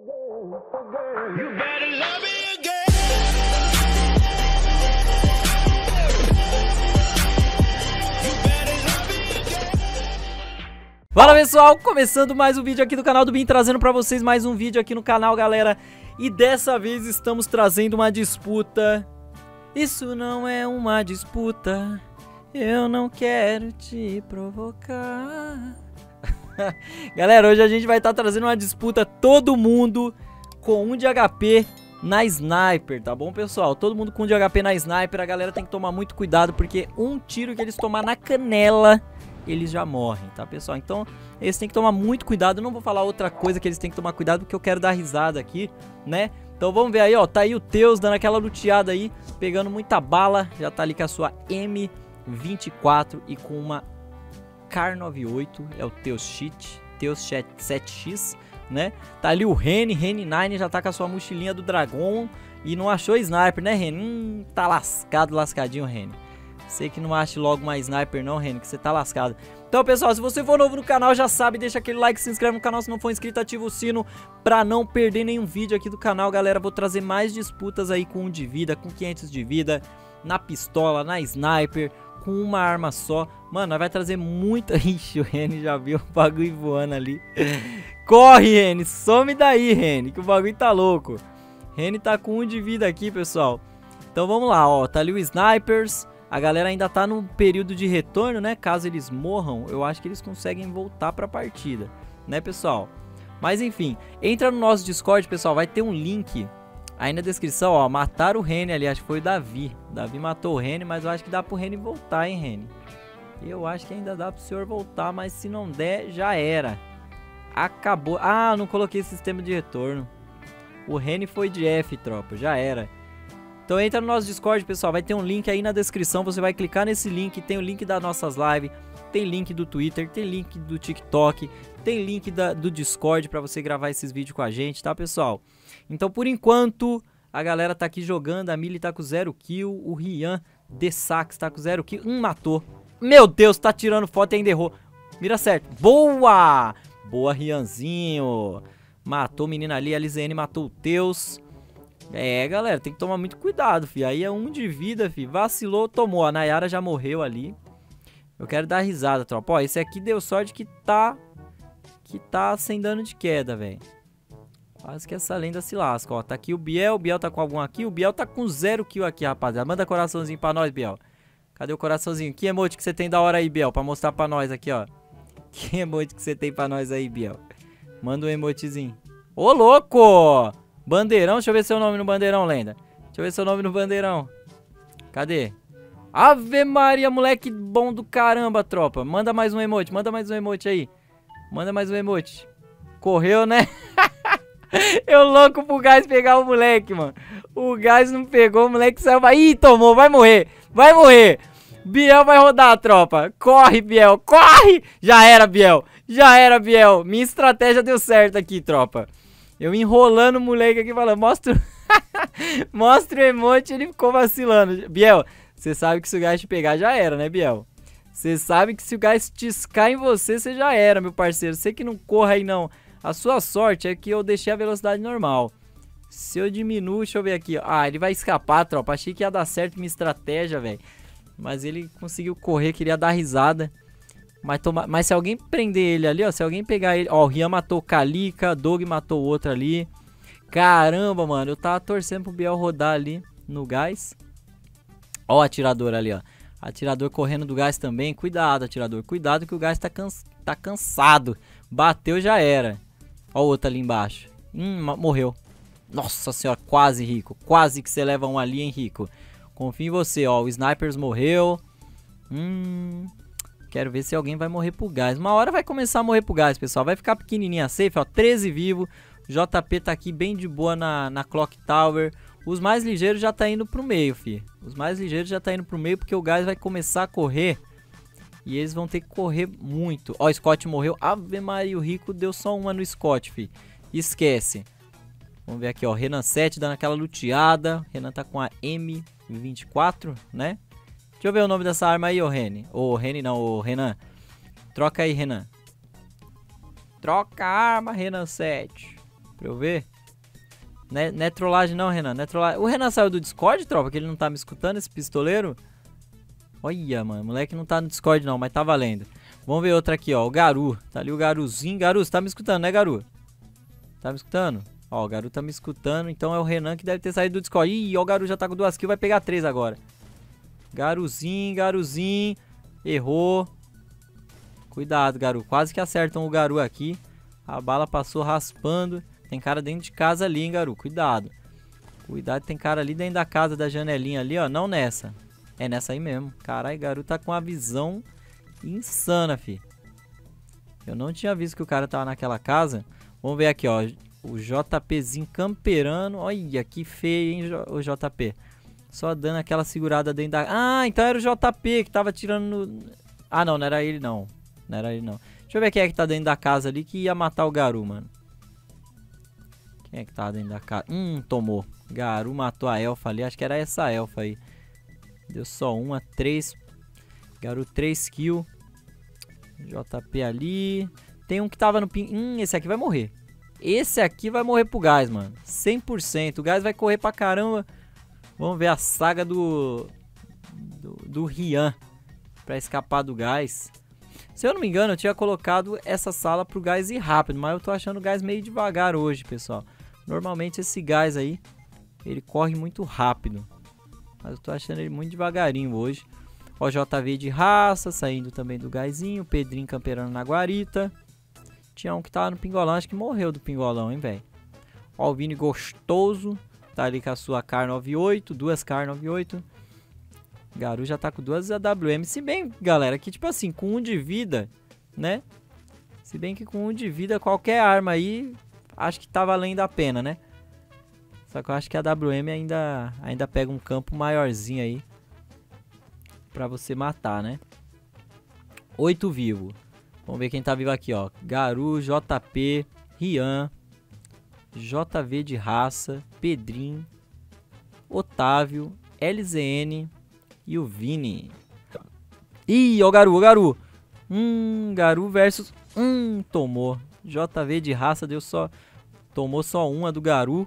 Fala pessoal, começando mais um vídeo aqui do canal do Bin, trazendo pra vocês mais um vídeo aqui no canal, galera. E dessa vez estamos trazendo uma disputa. Isso não é uma disputa, eu não quero te provocar. Galera, hoje a gente vai estar trazendo uma disputa, todo mundo com 1 de HP na Sniper, tá bom pessoal? Todo mundo com 1 de HP na Sniper, a galera tem que tomar muito cuidado, porque um tiro que eles tomar na canela, eles já morrem, tá pessoal? Então eles têm que tomar muito cuidado. Eu não vou falar outra coisa que eles têm que tomar cuidado, porque eu quero dar risada aqui, né? Então vamos ver aí, ó, tá aí o Teus dando aquela luteada aí, pegando muita bala. Já tá ali com a sua M24 e com uma Kar 98, é o Teus Cheat, Teus 7X, né? Tá ali o Rene 9 já tá com a sua mochilinha do Dragon e não achou Sniper, né, Rene? Tá lascado, lascadinho, Rene. Sei que não ache logo mais Sniper não, Rene, que você tá lascado. Então, pessoal, se você for novo no canal, já sabe, deixa aquele like, se inscreve no canal. Se não for inscrito, ativa o sino pra não perder nenhum vídeo aqui do canal, galera. Vou trazer mais disputas aí com 1 de vida, com 500 de vida, na pistola, na Sniper, com uma arma só. Mano, nós vai trazer muita... Ixi, o Rene já viu o bagulho voando ali. Corre, Rene, some daí, Rene, que o bagulho tá louco. Rene tá com 1 de vida aqui, pessoal. Então vamos lá, ó, tá ali o Snipers. A galera ainda tá no período de retorno, né? Caso eles morram, eu acho que eles conseguem voltar pra partida, né, pessoal? Mas enfim, entra no nosso Discord, pessoal. Vai ter um link aí na descrição, ó. Mataram o Rene ali, acho que foi o Davi. Davi matou o Rene, mas eu acho que dá pro Rene voltar, hein, Rene? Eu acho que ainda dá pro senhor voltar, mas se não der, já era. Acabou. Ah, não coloquei sistema de retorno. O Rene foi de F, tropa, já era. Então entra no nosso Discord, pessoal, vai ter um link aí na descrição, você vai clicar nesse link, tem o link das nossas lives, tem link do Twitter, tem link do TikTok, tem link do Discord pra você gravar esses vídeos com a gente, tá, pessoal? Então, por enquanto, a galera tá aqui jogando, a Millie tá com 0 kill, o Rian de Sax tá com 0 kill, matou. Meu Deus, tá tirando foto e ainda errou. Mira certo. Boa! Boa, Rianzinho. Matou o menino ali, a LZN matou o Teus. É, galera, tem que tomar muito cuidado, fi. Aí é 1 de vida, fi. Vacilou, tomou. A Nayara já morreu ali. Eu quero dar risada, tropa. Ó, esse aqui deu sorte que tá sem dano de queda, velho. Quase que essa lenda se lasca, ó. Tá aqui o Biel. O Biel tá com algum aqui. O Biel tá com 0 kill aqui, rapaziada. Manda coraçãozinho pra nós, Biel. Cadê o coraçãozinho? Que emote que você tem da hora aí, Biel? Pra mostrar pra nós aqui, ó. Que emote que você tem pra nós aí, Biel? Manda um emotezinho. Ô, louco! Bandeirão, deixa eu ver seu nome no bandeirão, lenda. Deixa eu ver seu nome no bandeirão. Cadê? Ave Maria, moleque bom do caramba, tropa. Manda mais um emote, manda mais um emote aí. Manda mais um emote. Correu, né? Eu louco pro gás pegar o moleque, mano. O gás não pegou, o moleque saiu. Ih, tomou, vai morrer. Vai morrer. Biel vai rodar, tropa. Corre, Biel, corre. Já era, Biel. Já era, Biel. Minha estratégia deu certo aqui, tropa. Eu enrolando o moleque aqui falando, mostra o emote, ele ficou vacilando. Biel, você sabe que se o gás te pegar já era, né, Biel? Você sabe que se o gás tiscar em você, você já era, meu parceiro. Você que não corra aí, não. A sua sorte é que eu deixei a velocidade normal. Se eu diminuo, deixa eu ver aqui. Ah, ele vai escapar, tropa. Achei que ia dar certo minha estratégia, velho. Mas ele conseguiu correr, queria dar risada. Mas se alguém prender ele ali, ó, se alguém pegar ele... Ó, o Rian matou o Kalika, Doug matou o outro ali. Caramba, mano, eu tava torcendo pro Biel rodar ali no gás. Ó o atirador ali, ó. Atirador correndo do gás também. Cuidado, atirador, cuidado que o gás tá cansado. Bateu, já era. Ó o outro ali embaixo. Morreu. Nossa senhora, quase, Rico. Quase que você leva um ali, hein, Rico. Confio em você, ó. O Snipers morreu. Quero ver se alguém vai morrer pro gás. Uma hora vai começar a morrer pro gás, pessoal. Vai ficar pequenininha safe, ó. 13 vivo. O JP tá aqui bem de boa na Clock Tower. Os mais ligeiros já tá indo pro meio, fi. Os mais ligeiros já tá indo pro meio porque o gás vai começar a correr. E eles vão ter que correr muito. Ó, o Scott morreu. Ave Maria, o Rico deu só uma no Scott, fi. Esquece. Vamos ver aqui, ó. Renan 7 dando aquela luteada. Renan tá com a M24, né? Deixa eu ver o nome dessa arma aí, ô Reni. Ô, Reni não, ô Renan. Troca aí, Renan. Troca a arma, Renan 7. Pra eu ver. Não é trollagem não, Renan. Não é trollagem. O Renan saiu do Discord, tropa? Que ele não tá me escutando, esse pistoleiro? Olha, mano. O moleque não tá no Discord não, mas tá valendo. Vamos ver outra aqui, ó. O Garu. Tá ali o Garuzinho. Garu, você tá me escutando, né, Garu? Tá me escutando? Ó, o Garu tá me escutando. Então é o Renan que deve ter saído do Discord. Ih, ó, o Garu já tá com 2 kills. Vai pegar 3 agora. Garuzinho, Garuzinho. Errou. Cuidado, Garu. Quase que acertam o Garu aqui. A bala passou raspando. Tem cara dentro de casa ali, hein, Garu. Cuidado. Cuidado, tem cara ali dentro da casa, da janelinha ali, ó. Não nessa. É nessa aí mesmo. Caralho, Garu tá com uma visão insana, fi. Eu não tinha visto que o cara tava naquela casa. Vamos ver aqui, ó. O JPzinho camperando. Olha, que feio, hein, o JP. Só dando aquela segurada dentro da... Ah, então era o JP que tava tirando no... Ah, não, não era ele, não. Não era ele, não. Deixa eu ver quem é que tá dentro da casa ali que ia matar o Garu, mano. Quem é que tá dentro da casa? Tomou. Garu matou a elfa ali. Acho que era essa elfa aí. Deu só uma, 3. Garu 3 kills. JP ali. Tem um que tava no ping. Esse aqui vai morrer. Esse aqui vai morrer pro gás, mano. 100%. O gás vai correr pra caramba. Vamos ver a saga do Rian. Pra escapar do gás. Se eu não me engano, eu tinha colocado essa sala pro gás ir rápido. Mas eu tô achando o gás meio devagar hoje, pessoal. Normalmente esse gás aí, ele corre muito rápido. Mas eu tô achando ele muito devagarinho hoje. Ó, JV de raça, saindo também do gásinho. Pedrinho camperando na guarita. Tinha um que tava no pingolão, acho que morreu do pingolão, hein, velho. Ó, o Vini gostoso. Tá ali com a sua Kar 98, 2 Kar 98. Garu já tá com 2 AWM. Se bem, galera, que tipo assim, com 1 de vida, né? Se bem que com 1 de vida, qualquer arma aí, acho que tá valendo a pena, né? Só que eu acho que a AWM ainda pega um campo maiorzinho aí. Pra você matar, né? 8 vivo. Vamos ver quem tá vivo aqui, ó. Garu, JP, Rian, JV de raça, Pedrinho, Otávio, LZN e o Vini. Ih, ó o Garu, o Garu. Garu versus... tomou. JV de raça deu só... Tomou só uma do Garu.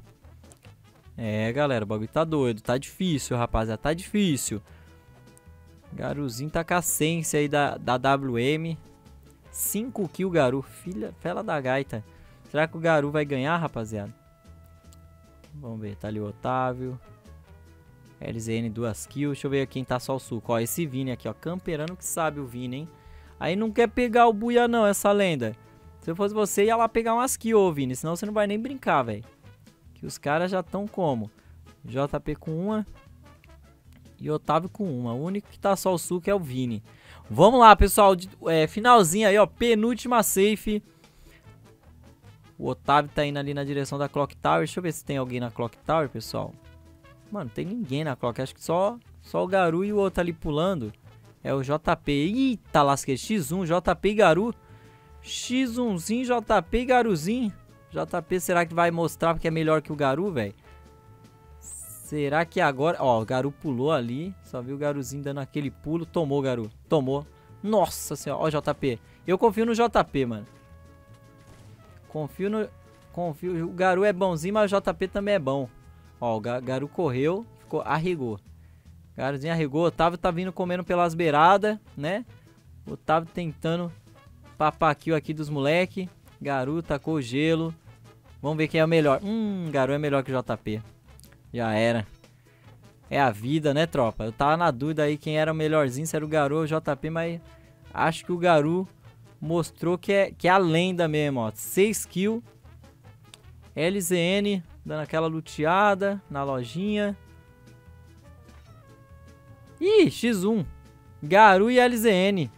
É, galera, o bagulho tá doido. Tá difícil, rapaziada. Tá difícil. Garuzinho tá com a sense aí da WM. 5 kills, Garu. Fela da gaita. Será que o Garu vai ganhar, rapaziada? Vamos ver. Tá ali o Otávio. LZN 2 kills. Deixa eu ver quem tá só o suco. Ó, esse Vini aqui, ó. Camperando que sabe o Vini, hein? Aí não quer pegar o buia não, essa lenda. Se eu fosse você, ia lá pegar umas kills, ô Vini. Senão você não vai nem brincar, velho. Que os caras já estão como? JP com uma. E Otávio com uma. O único que tá só o suco é o Vini. Vamos lá, pessoal. Finalzinho aí, ó. Penúltima safe. O Otávio tá indo ali na direção da Clock Tower. Deixa eu ver se tem alguém na Clock Tower, pessoal. Mano, tem ninguém na Clock. Acho que só o Garu e o outro ali pulando. É o JP. Eita, lasquei. X1, JP e Garu. X1zinho, JP e Garuzinho. JP, será que vai mostrar porque é melhor que o Garu, velho? Será que agora... Ó, o Garu pulou ali. Só viu o Garuzinho dando aquele pulo. Tomou, Garu. Tomou. Nossa senhora. Ó, JP. Eu confio no JP, mano. Confio. O Garu é bonzinho, mas o JP também é bom. Ó, o Garu correu. Arregou. Garuzinho arregou. O Otávio tá vindo comendo pelas beiradas, né? O Otávio tentando papar kill aqui dos moleque. Garu tacou o gelo. Vamos ver quem é o melhor. Garu é melhor que o JP. Já era. É a vida, né, tropa? Eu tava na dúvida aí quem era o melhorzinho, se era o Garu ou o JP, mas acho que o Garu mostrou que é a lenda mesmo, ó. 6 kills. LZN dando aquela luteada na lojinha. Ih, X1. Garu e LZN.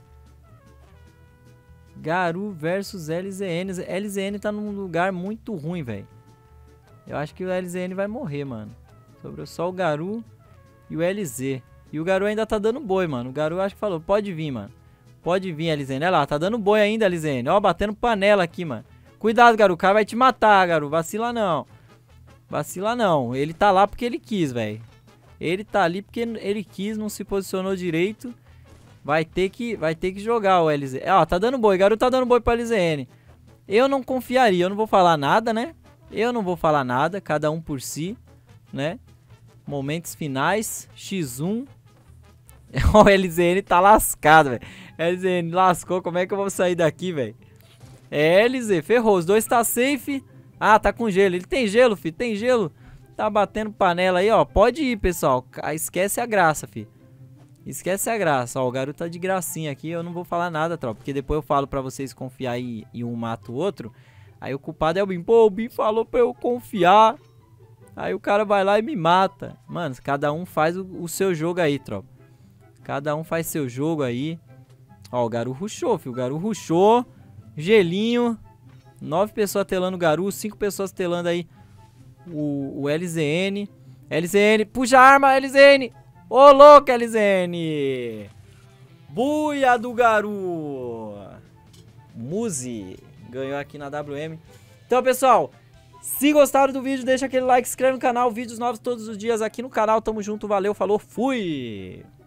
Garu versus LZN. LZN tá num lugar muito ruim, velho. Eu acho que o LZN vai morrer, mano. Sobrou só o Garu e o LZ. E o Garu ainda tá dando boi, mano. O Garu acho que falou, pode vir, mano. Pode vir, LZN. Olha lá, tá dando boi ainda, LZN. Ó, batendo panela aqui, mano. Cuidado, Garu. O cara vai te matar, Garu. Vacila não. Vacila não. Ele tá lá porque ele quis, velho. Ele tá ali porque ele quis, não se posicionou direito. Vai ter que jogar o LZ. Ó, tá dando boi. Garu tá dando boi pra LZN. Eu não confiaria. Eu não vou falar nada, né? Eu não vou falar nada, cada um por si, né? Momentos finais, X1. O LZN tá lascado, velho. LZN lascou, como é que eu vou sair daqui, velho? É, LZ, ferrou, os dois tá safe. Ah, tá com gelo, ele tem gelo, fi, tem gelo. Tá batendo panela aí, ó, pode ir, pessoal. Esquece a graça, fi. Esquece a graça, ó, o garoto tá de gracinha aqui, eu não vou falar nada, tropa. Porque depois eu falo pra vocês confiar e um mata o outro. Aí o culpado é o Bin. Pô, o Bin falou pra eu confiar. Aí o cara vai lá e me mata. Mano, cada um faz o seu jogo aí, tropa. Cada um faz seu jogo aí. Ó, o Garu rushou, filho. O Garu rushou. Gelinho. 9 pessoas telando o Garu. 5 pessoas telando aí o LZN. LZN, puxa a arma, LZN. Ô, louco, LZN. Buia do Garu. Muzi ganhou aqui na WM. Então, pessoal, se gostaram do vídeo, deixa aquele like, se inscreve no canal. Vídeos novos todos os dias aqui no canal. Tamo junto, valeu, falou, fui!